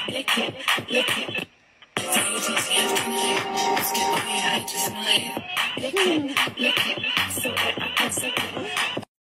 lick it, lick it. Say it easy after me. Let's get away, I just smile. Lick it, lick it.